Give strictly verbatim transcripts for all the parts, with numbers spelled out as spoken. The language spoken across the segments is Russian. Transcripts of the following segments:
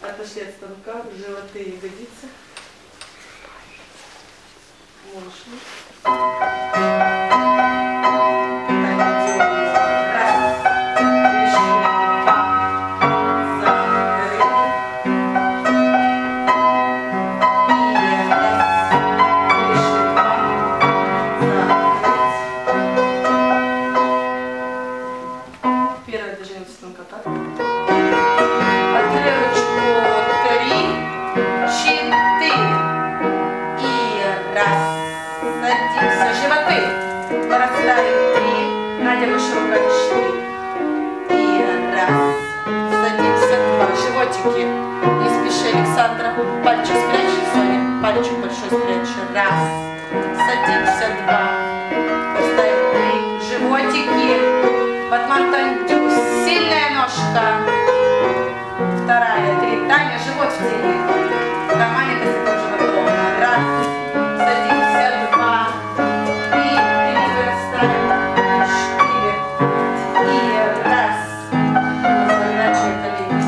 Отошли от станка, животы и ягодицы. Можешь. Не спеши, Александра. Пальчик спрячь, Соня. Пальчик большой спрячь. Раз. Садимся. Два. Поставим три. Животики. Батмантандю. Сильная ножка. Вторая. Три. Таня, живот в тени. Да, маленькая с таким животом. Раз. Садимся. Два. Три. Три. Вырастаем. Четыре. И раз. Разворачивай колени.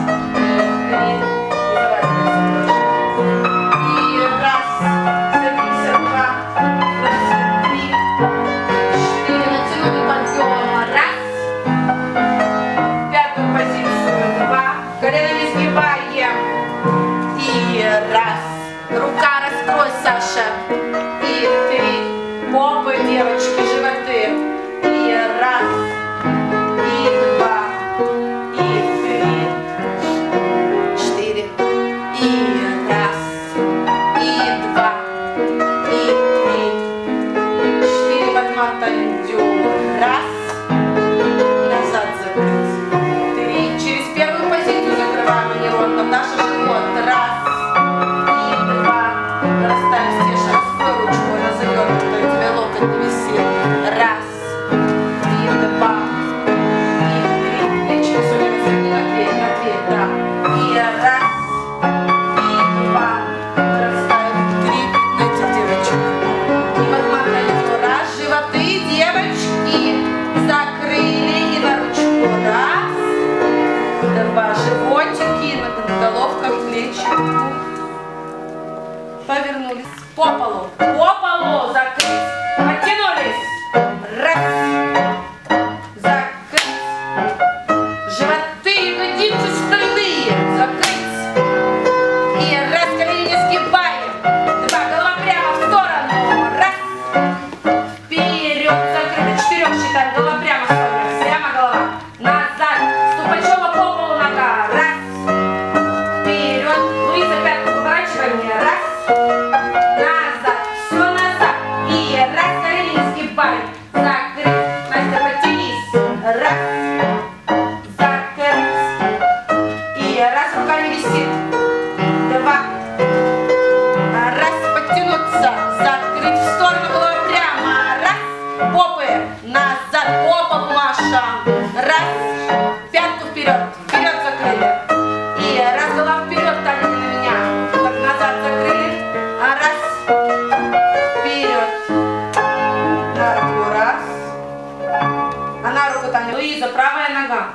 Повернулись по полу, по полу, закрыть, потянулись, раз, закрыть, животы, ягодицы стальные, закрыть, и раз, колени не сгибаем, два, голова прямо в сторону, раз, вперед, закрыли, четырех считаем, голова прямо в сторону, прямо голова, назад, ступачева по полу нога, раз, вперед, Луиза, пятку поворачивай мне, раз, назад, все назад, и раз, колени не сгибай, закрыть, Настя, потянись, раз, закрыть, и раз, рука не висит, два, раз, подтянуться, закрыть, в сторону голова прямо, раз, попы, назад, по полу, Маша, раз, пятку вперед, вперед закрыли, и раз, голова вперед, Таня, не на меня, так назад закрыли, раз, вперед, на руку, раз, а на руку, Таня, Луиза, правая нога,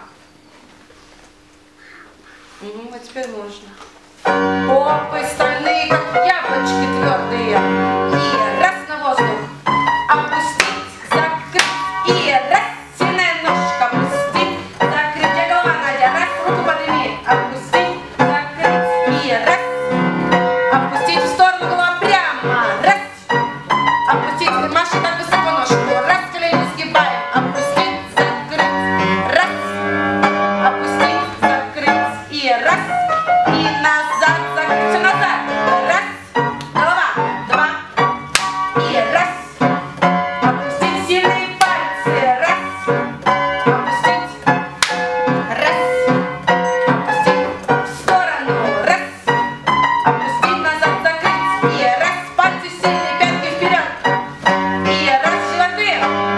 угу, а теперь можно, попы стальные, как яблочки твердые, и раз на воздух, опустить, закрыть, и раз, сильная ножка, опустить, закрыть, где голова, Надя, раз, руку подними, опустить, закрыть, и раз, опустить в сторону, голова прямо, раз, опустить, Маша, так высоко ножку, раз, колени сгибаем, опустить, закрыть, раз, опустить, закрыть, и раз, и назад, закрыть, все назад, раз, голова, два, и раз, опустить сильные пальцы, раз, опустить, раз, опустить в сторону, раз, опустить, назад, закрыть, и раз, пальцы сильные, пятки вперед, и раз, животы,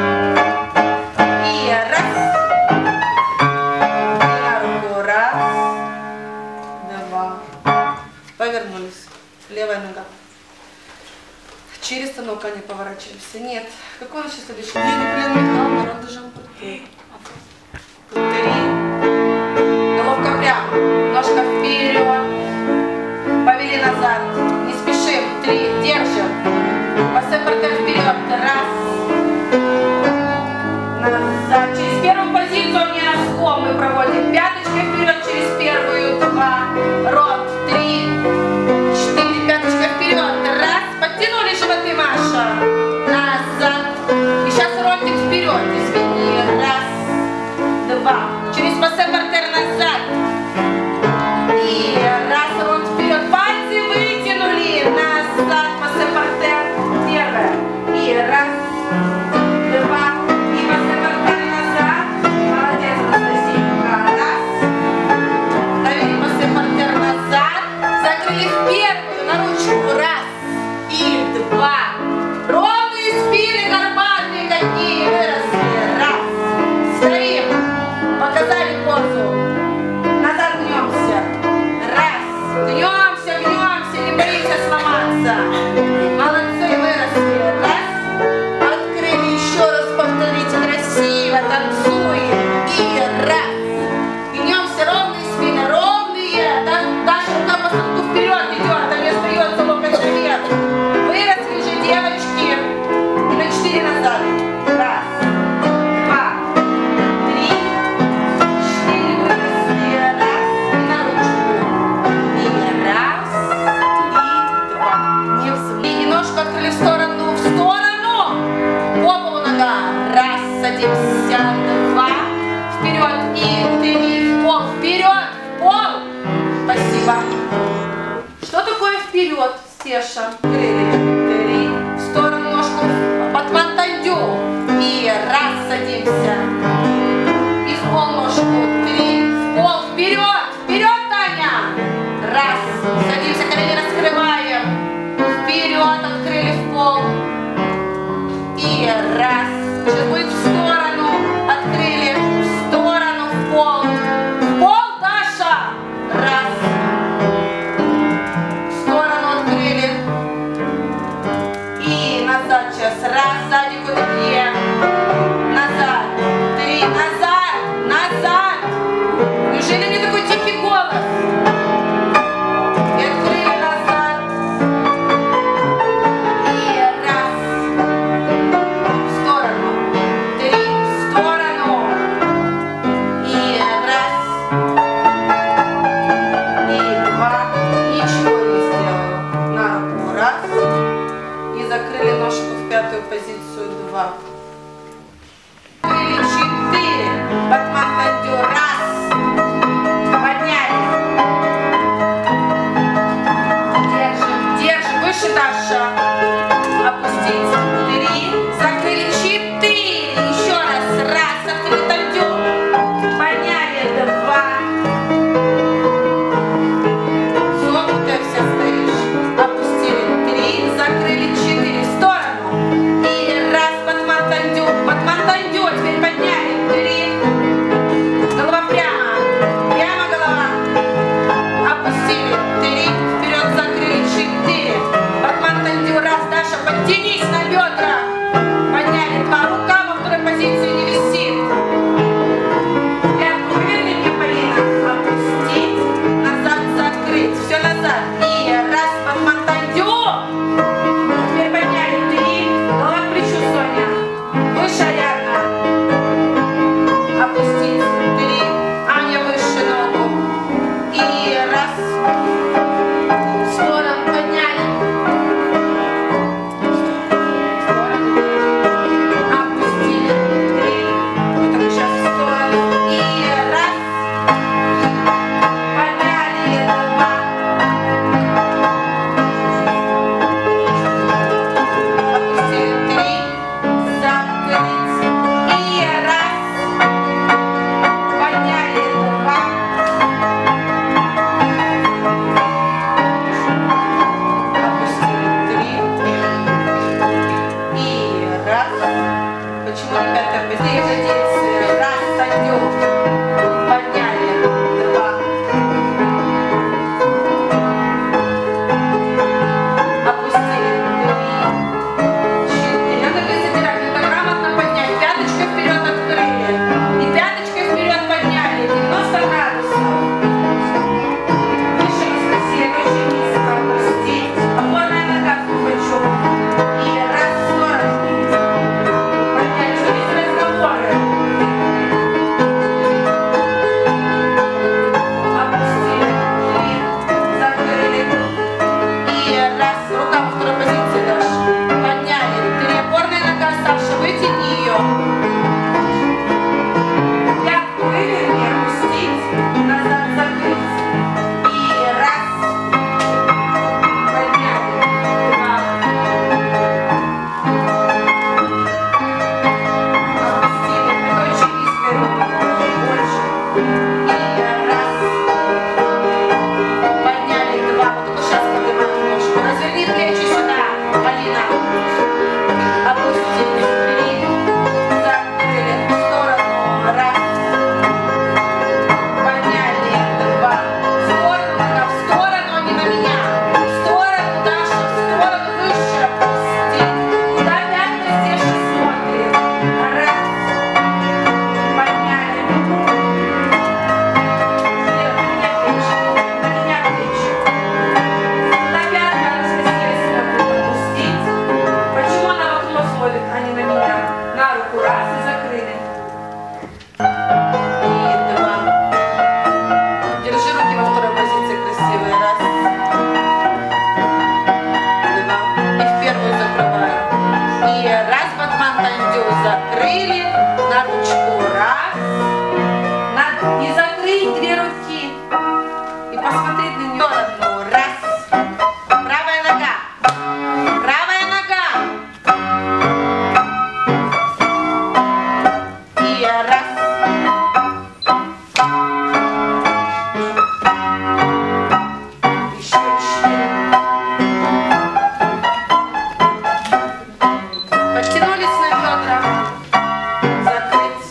и раз, и на руку, раз, два, повернулись, левая нога, через станок не поворачиваемся, нет, какой у нас сейчас следующий? Я не пленный, народ даже три, головка прямо, ножка вперед, два. Что такое вперед, Стеша? Крылья. Три. В сторону ножку. Батман-тандю. И раз, садимся. И в пол ножку. Три. В пол. Вперед. Вперед, Таня. Раз. Садимся, колени раскрываем. Вперед, открыли в пол. И раз. Сейчас будет в сторону. Открыли. В сторону, в пол. В пол, Даша. Раз. В сторону открыли. И назад сейчас. Раз, сзади к ноге. Назад. Три. Назад. Назад. Неужели не такой тихий голос? И открыли назад. И раз. В сторону. Три. В сторону. И раз. И два. Ничего не сделала. На руку. Раз. И закрыли ножку в пятую позицию. Два. Открыли. Четыре. Батман-тандю. Раз. Подняли. Держим. Держим. Выше, Даша. Опустить. Три. Закрыли. Четыре. Еще раз. Раз. Открыли тандю. Подняли. Два. Согнутая вся стоишь. Опустили. Три. Закрыли. Четыре. В сторону. И раз. Батман-тандю. Батман-тандю. Теперь подняли. Три. Голова прямо. Прямо голова. Опустили. Три. Вперед закрыли. Четыре. Батман-тандю. Раз. Даша, подтянись на бедра. Подняли. Два. Рука во второй позиции не висит. Пятку выверни мне, Полина. Опустить. Назад закрыть. Все назад. И раз. Батман-тандю. Теперь подняли. Три. Голова к плечу, Соня. Выше, Ариадна. Опустить. Три. Аня, выше ногу. И раз. В сторону подняли. В сторону. Опустили. Три. Вот так сейчас в сторону. И раз. Подняли. Два. Опустили. Три. Закрыть. И раз. Подняли. Два. Опустили. Три. И раз. Почему не пятая позиция? Раз. Тандю. Подняли. Два. Опустили. Три. Четыре. Надо высобирать. Надо грамотно поднять. Пяточкой вперед открыли. И пяточкой вперед подняли. девяносто градусов. Выше раскосили. Очень низко. Опустить. Опорная нога к плечу. И раз в сторону. Подняли. Что здесь разговоры? Опустили. Три. Закрыли. И раз. Рука во второй позиции, Даша. Подняли. Три. Опорная нога, Саша. Вытяни ее. Пятку выверни. Опустить. Назад закрыть. И раз. Подняли. Два. Опустили. Это очень низкая рука. Больше. И раз. Подняли. Два. Вот только сейчас поднимаем ножку. Разверни плечи сюда, Полина. Опустили. Три. Закрыли. В сторону. Раз. Подняли. Два. В сторону. Нога. В сторону, а не на меня. В сторону, Даша. В сторону. Выше. Опустить. Куда пятка Стеша смотрит? Раз. Подняли. Лера, на меня плечи. На меня плечи. На пятка раскосились. Опустить. Почему она в окно смотрит, а не на меня? На руку. Раз. И закрыли. И два. Держи руки во второй позиции красивые. Раз. Два. И в первую закрываю. И раз. Батман-тандю. Закрыли. На ручку. Раз. На... И закрыть две руки. И посмотреть на нее. Еще четыре. Подтянулись на бедра. Закрыть.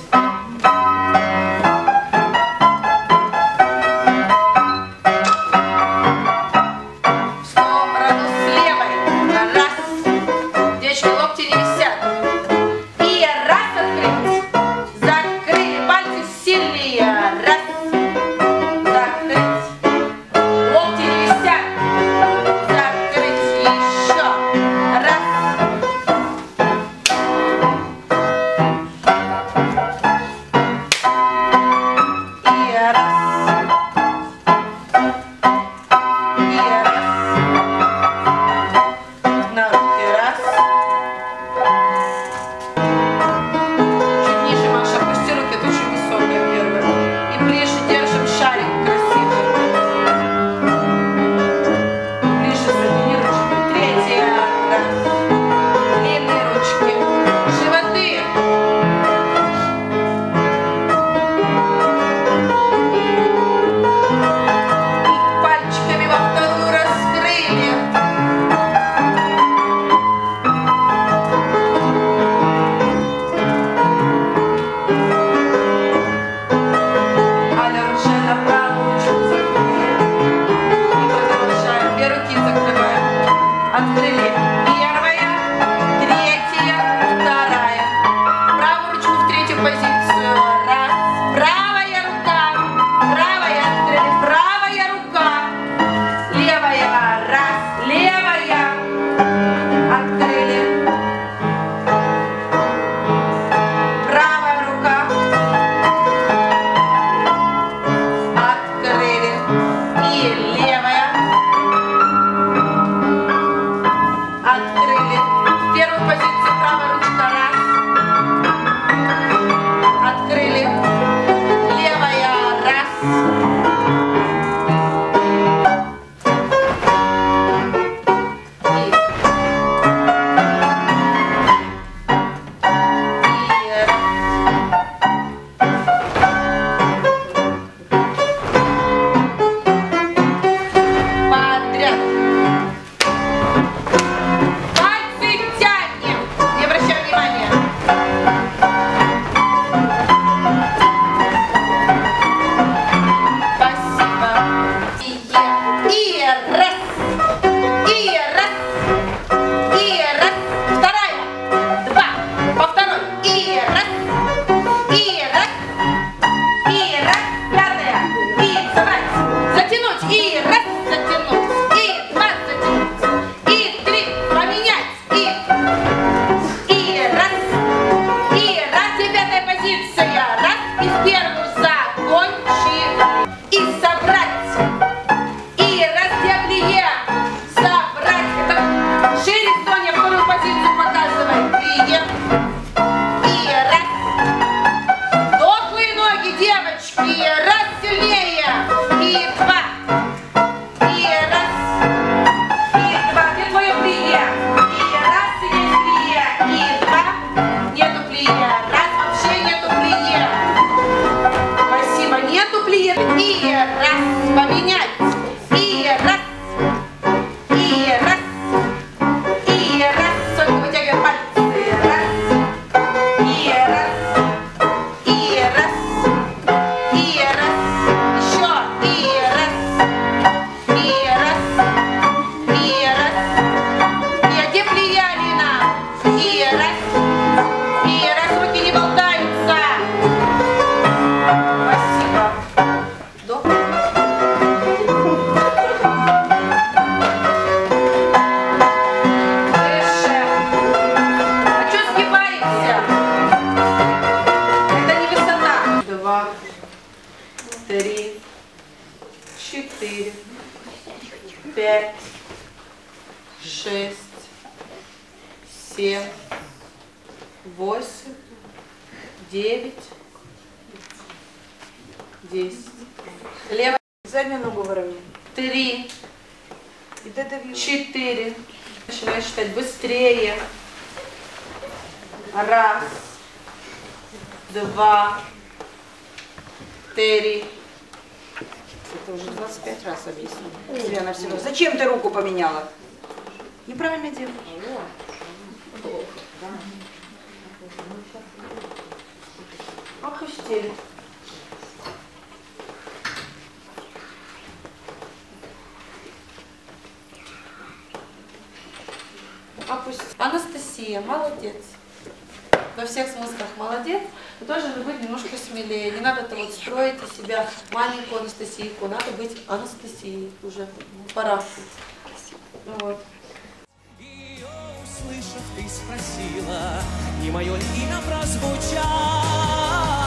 В сторону с левой. Раз. Девочки, локти не висят. И раз открыть. Закрыли. Пальцы сильнее. Раз. Закрыть. Локти не висят. Закрыть. Еще. Раз. И раз. И раз. На руки. Раз. Чуть ниже, Маша, опусти руки, это очень высокая первая. И ближе держим шарик красивый. Ближе затяни ручки. Третья. Раз. Длинные ручки. Животы. И пальчиками во вторую раскрыли. Аля уже на правую ручку закрыли. И продолжаем. Две руки закрываем. Открыли. Первая, третья, вторая. Правую ручку в третью позицию. Раз. Правая рука. Правая. Открыли. Правая рука. Левая. Раз. Левая. Открыли. Правая рука. Открыли. И левая. Открыли. В первую позицию правая ручка. Раз. Открыли. Левая. Раз. И. И раз. Подряд. Пальцы тянем. Не обращай внимания. Спасибо. И, и раз. И раз. И раз. Вторая. Два. По второй. И раз. И раз. И раз. Пятая. И собрать. Затянуть. И раз. Затянуть. И два. Затянуть. И три. Поменять. И. И раз. И раз. И пятая позиция. Раз. И в первую закончили. И собрать. И раз. Плие. Собрать. Это шире, Соня, вторую позицию показывай. Плие. И раз. Дохлые ноги, девочки. Раз сильнее. И два. И раз. И два. Где твое плие? И раз. И есть плие. И два. Нету плие. Раз. Вообще нету плие. Спасибо. Нету плие. И раз. Поменять. И раз. И раз. И раз. Соня, вытягивай пальцы. Раз. И раз. И раз. И раз. Еще. И раз. И раз. И раз. И где плия, Алина? И раз. И раз. Руки не болтаются. Спасибо. Вдох. Выше. А что сгибаешься? Это не высота. Два, три, четыре, пять, шесть, семь, восемь, девять, десять. Левая. Заднюю ногу выровняй. Три, И додави. четыре. Начинай считать быстрее. Раз, два, три, Ты уже двадцать пять раз объяснила. Тебе она все равно. Зачем ты руку поменяла? Неправильно делаешь. Опустили. Опустили. Анастасия, молодец. Во всех смыслах молодец. Вы должны быть немножко смелее. Не надо -то вот строить из себя маленькую Анастасийку. Надо быть Анастасией уже. Пора. Вот. Ее услышав, ты спросила, и мое имя прозвучало.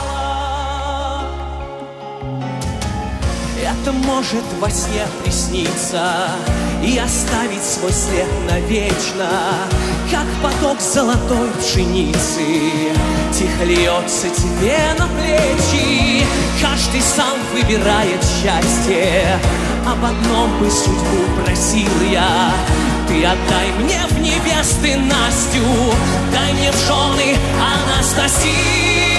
Это может во сне присниться и оставить свой след навечно, как поток золотой пшеницы тихо льется тебе на плечи. Каждый сам выбирает счастье, об одном бы судьбу просил я. Ты отдай мне в невесты Настю, дай мне в жены Анастасию.